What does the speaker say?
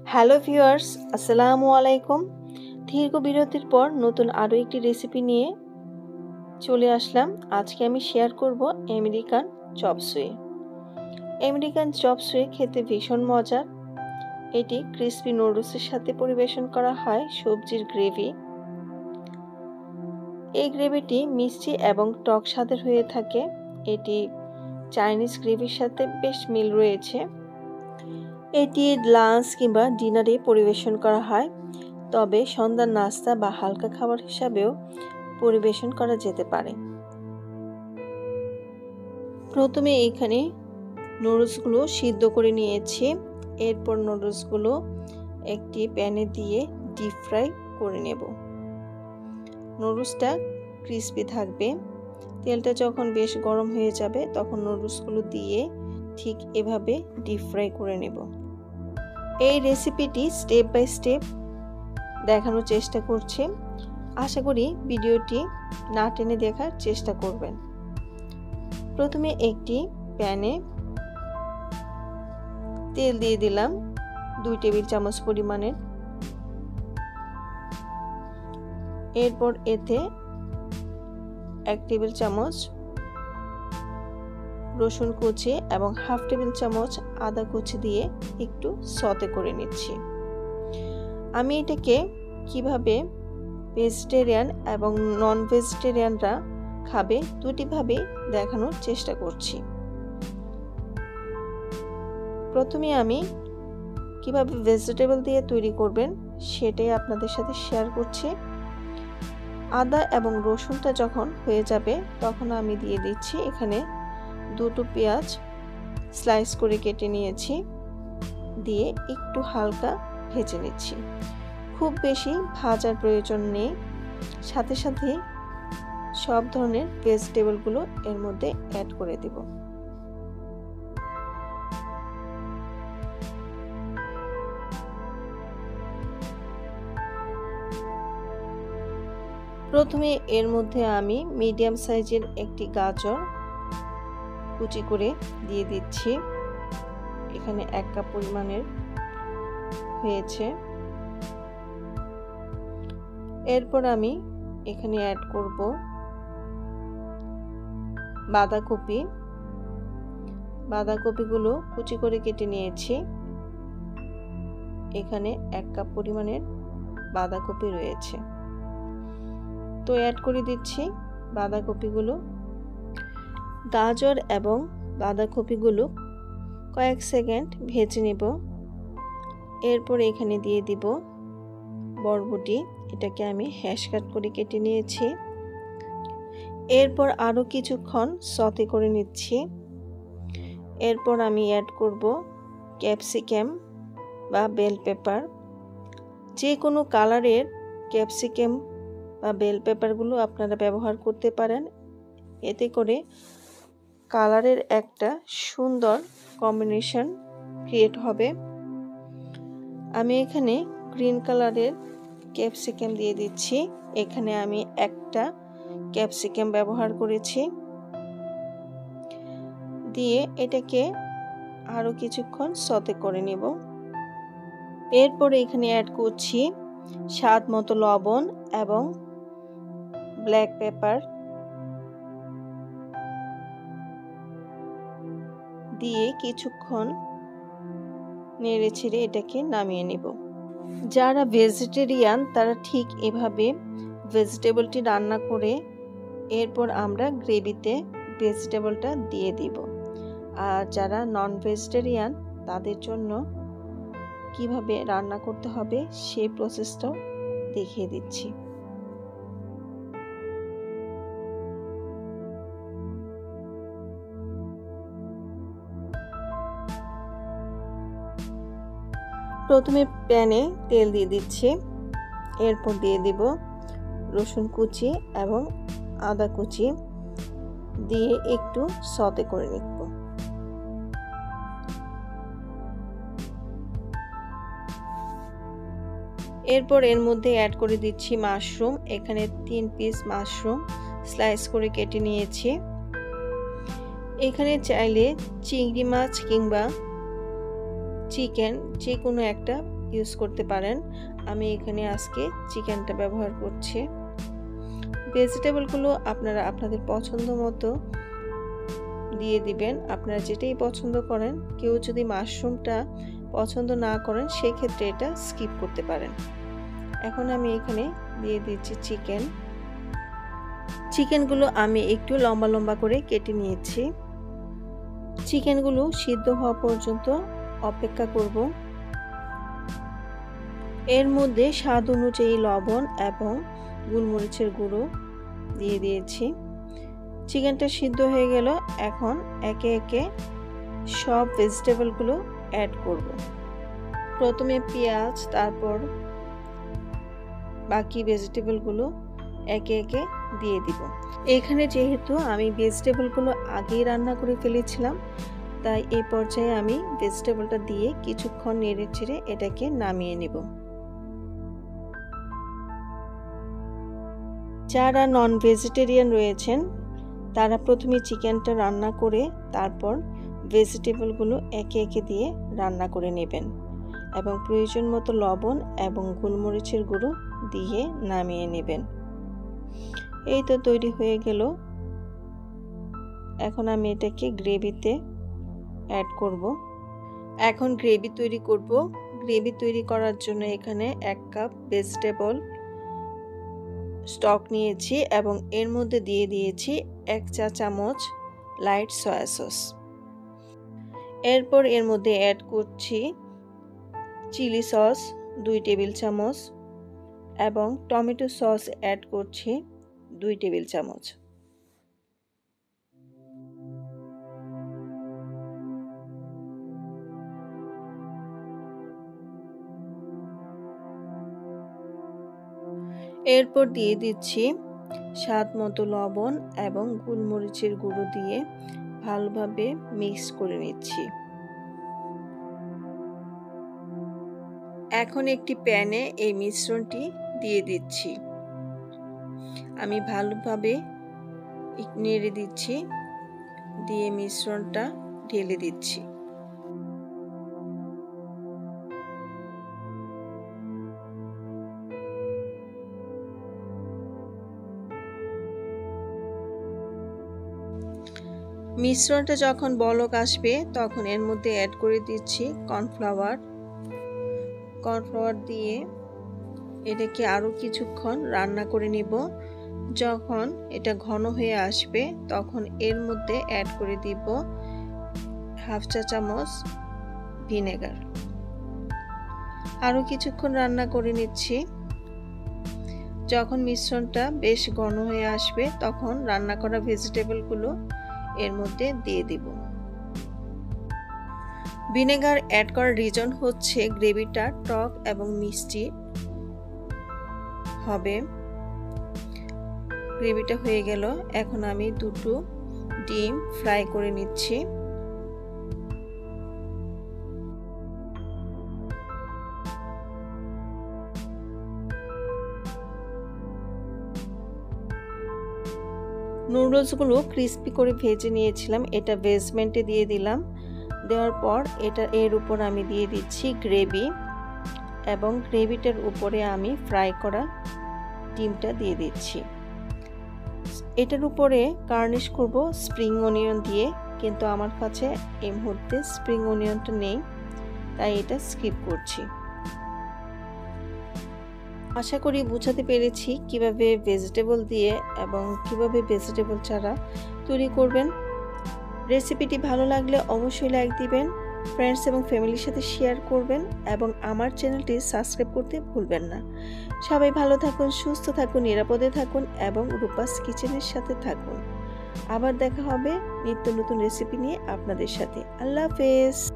Hello viewers, আসসালামু আলাইকুম। দীর্ঘ বিরতির পর নতুন আরও একটি রেসিপি নিয়ে চলে আসলাম। আজকে আমি শেয়ার করব American chop suey. American chop suey খেতে ভীষণ মজার। এটি ক্রিসপি নুডলসের সাথে পরিবেশন করা হয় সবজির গ্রেভি। এই গ্রেভিটি মিষ্টি এবং টক স্বাদের হয়ে থাকে। এটি চাইনিজ গ্রেভির সাথে বেশ মিল রয়েছে। এটি লাঞ্চ কিংবা ডিনারে পরিবেশন করা হয়, তবে সন্ধ্যার নাস্তা বা হালকা খাবার হিসাবেও পরিবেশন করা যেতে পারে। প্রথমে এখানে নুডলসগুলো সিদ্ধ করে নিয়েছি। এরপর নুডলসগুলো একটি প্যানে দিয়ে ডিপ ফ্রাই করে নেব। নুডলসটা ক্রিসপি থাকবে। তেলটা যখন বেশ গরম হয়ে যাবে তখন নুডলসগুলো দিয়ে ঠিক এভাবে ডিপ ফ্রাই করে নেব। এই রেসিপিটি স্টেপ বাই স্টেপ দেখানোর চেষ্টা করছি। আশা করি ভিডিওটি না টেনে দেখার চেষ্টা করবেন। প্রথমে একটি প্যানে তেল দিয়ে দিলাম 2 টেবিল চামচ পরিমাণের। এরপর এতে 1 টেবিল চামচ রসুন কুচি এবং 1/2 টেবিল চামচ আদা কুচি দিয়ে একটু সতে করে নিচ্ছি। আমি এটাকে কিভাবে ভেজিটেরিয়ান এবং নন ভেজিটেরিয়ানরা খাবে দুটিভাবে দেখানোর চেষ্টা করছি। প্রথমে আমি কিভাবে ভেজিটেবল দিয়ে তৈরি করবেন সেটাই আপনাদের সাথে শেয়ার করছি। আদা এবং রসুনটা যখন হয়ে যাবে তখন আমি দিয়ে দিচ্ছি এখানে 2টো পেঁয়াজ স্লাইস করে কেটে নিয়েছি, দিয়ে একটু হালকা ভেজে নিচ্ছি। খুব বেশি ভাজার প্রয়োজন নেই। সাথে সাথে সব ধরনের ভেজিটেবলগুলো এর মধ্যে অ্যাড করে দেব। প্রথমে এর মধ্যে আমি মিডিয়াম সাইজের একটি গাজর কুচি করে দিয়ে দিচ্ছি। এখানে 1 কাপ পরিমাণের হয়েছে। এরপর আমি এখানে অ্যাড করব বাঁধাকপি। বাঁধাকপিগুলো কুচি করে কেটে নিয়েছি। এখানে 1 কাপ পরিমাণের বাঁধাকপি রয়েছে, তো অ্যাড করে দিচ্ছি বাঁধাকপিগুলো। গাজর এবং বাঁধাকপিগুলো কয়েক সেকেন্ড ভেজে নেব। এরপর এখানে দিয়ে দিব বরবটি। এটাকে আমি হ্যাশ কাট করে কেটে নিয়েছি। এরপর আরও কিছুক্ষণ সতে করে নিচ্ছি। এরপর আমি অ্যাড করব ক্যাপসিকাম বা বেল পেপার। যে কোনো কালারের ক্যাপসিকাম বা বেল পেপারগুলো আপনারা ব্যবহার করতে পারেন। এতে করে কালারের একটা সুন্দর কম্বিনেশন ক্রিয়েট হবে। আমি এখানে গ্রিন কালারের ক্যাপসিকাম দিয়ে দিচ্ছি। এখানে আমি একটা ক্যাপসিকাম ব্যবহার করেছি। দিয়ে এটাকে আরও কিছুক্ষণ সতে করে নেব। এরপরে এখানে অ্যাড করছি স্বাদ মতো লবণ এবং ব্ল্যাক পেপার দিয়ে কিছুক্ষণ নেড়ে ছেড়ে এটাকে নামিয়ে নেব। যারা ভেজিটেরিয়ান তারা ঠিক এভাবে ভেজিটেবলটি রান্না করে এরপর আমরা গ্রেভিতে ভেজিটেবলটা দিয়ে দিব। আর যারা নন ভেজিটেরিয়ান তাদের জন্য কিভাবে রান্না করতে হবে সেই প্রসেসটাও দেখিয়ে দিচ্ছি। প্রথমে প্যানে তেল দিয়ে দিচ্ছি। এরপর দিয়ে দিব রসুন কুচি এবং আদা কুচি দিয়ে একটু সতে করে নিব। এরপর এর মধ্যে অ্যাড করে দিচ্ছি মাশরুম। এখানে 3 পিস মাশরুম স্লাইস করে কেটে নিয়েছি। এখানে চাইলে চিংড়ি মাছ কিংবা চিকেন যে কোনো একটা ইউজ করতে পারেন। আমি এখানে আজকে চিকেনটা ব্যবহার করছি। ভেজিটেবলগুলো আপনারা আপনাদের পছন্দ মতো দিয়ে দিবেন, আপনারা যেটাই পছন্দ করেন। কেউ যদি মাশরুমটা পছন্দ না করেন সেক্ষেত্রে এটা স্কিপ করতে পারেন। এখন আমি এখানে দিয়ে দিচ্ছি চিকেনগুলো আমি একটু লম্বা লম্বা করে কেটে নিয়েছি। চিকেনগুলো সিদ্ধ হওয়া পর্যন্ত অপেক্ষা করব। এর মধ্যে স্বাদ অনুযায়ী লবণ এবং গোলমরিচের গুঁড়ো দিয়ে দিয়েছি। চিকেনটা সিদ্ধ হয়ে গেল। এখন একে একে সব ভেজিটেবলগুলো অ্যাড করব। প্রথমে পেঁয়াজ, তারপর বাকি ভেজিটেবলগুলো একে একে দিয়ে দিব। এখানে যেহেতু আমি ভেজিটেবলগুলো আগেই রান্না করে ফেলেছিলাম, তাই এই পর্যায়ে আমি ভেজিটেবলটা দিয়ে কিছুক্ষণ নেড়ে চেড়ে এটাকে নামিয়ে নেব। যারা নন ভেজিটেরিয়ান রয়েছেন তারা প্রথমে চিকেনটা রান্না করে তারপর ভেজিটেবলগুলো একে একে দিয়ে রান্না করে নেবেন এবং প্রয়োজন মতো লবণ এবং গোলমরিচের গুঁড়ো দিয়ে নামিয়ে নেবেন। এই তো তৈরি হয়ে গেল। এখন আমি এটাকে গ্রেভিতে অ্যাড করব। এখন গ্রেভি তৈরি করব। গ্রেভি তৈরি করার জন্য এখানে 1 কাপ ভেজিটেবল স্টক নিয়েছি এবং এর মধ্যে দিয়ে দিয়েছি 1 চা চামচ লাইট সয়া সস। এরপর এর মধ্যে অ্যাড করছি চিলি সস 2 টেবিল চামচ এবং টমেটো সস অ্যাড করছি 2 টেবিল চামচ। এরপর দিয়ে দিচ্ছি স্বাদ মতো লবণ এবং গোলমরিচের গুঁড়ো দিয়ে ভালোভাবে মিক্স করে নিচ্ছি। এখন একটি প্যানে এই মিশ্রণটি দিয়ে দিচ্ছি। আমি ভালোভাবে নেড়ে দিচ্ছি, দিয়ে মিশ্রণটা ঢেলে দিচ্ছি। মিশ্রণটা যখন বলক আসবে তখন এর মধ্যে অ্যাড করে দিচ্ছি কর্নফ্লাওয়ার দিয়ে এটাকে আরও কিছুক্ষণ রান্না করে নিব। যখন এটা ঘন হয়ে আসবে তখন এর মধ্যে অ্যাড করে দিব 1/2 চা চামচ ভিনেগার। আরও কিছুক্ষণ রান্না করে নিচ্ছি। যখন মিশ্রণটা বেশ ঘন হয়ে আসবে তখন রান্না করা ভেজিটেবলগুলো এর মধ্যে দিয়ে দিব। ভিনেগার অ্যাড করার রিজন হচ্ছে গ্রেভিটা টক এবং মিষ্টি হবে। গ্রেভিটা হয়ে গেল। এখন আমি 2টো ডিম ফ্রাই করে নিচ্ছি। নুডলসগুলো ক্রিস্পি করে ভেজে নিয়েছিলাম, এটা ভেজমেন্টে দিয়ে দিলাম। দেওয়ার পর এর উপর আমি দিয়ে দিচ্ছি গ্রেভি এবং গ্রেভিটার উপরে আমি ফ্রাই করা ডিমটা দিয়ে দিচ্ছি। এটার উপরে গার্নিশ করব স্প্রিং অনিয়ন দিয়ে, কিন্তু আমার কাছে এই মুহূর্তে স্প্রিং অনিয়নটা নেই, তাই এটা স্কিপ করছি। আশা করি বোঝাতে পেরেছি কিভাবে ভেজিটেবল দিয়ে এবং কিভাবে ভেজিটেবল ছাড়া তৈরি করবেন। রেসিপিটি ভালো লাগলে অবশ্যই লাইক দিবেন, ফ্রেন্ডস এবং ফ্যামিলির সাথে শেয়ার করবেন এবং আমার চ্যানেলটি সাবস্ক্রাইব করতে ভুলবেন না। সবাই ভালো থাকুন, সুস্থ থাকুন, নিরাপদে থাকুন এবং রূপাস কিচেনের সাথে থাকুন। আবার দেখা হবে নিত্য নতুন রেসিপি নিয়ে আপনাদের সাথে। আল্লাহ হাফেজ।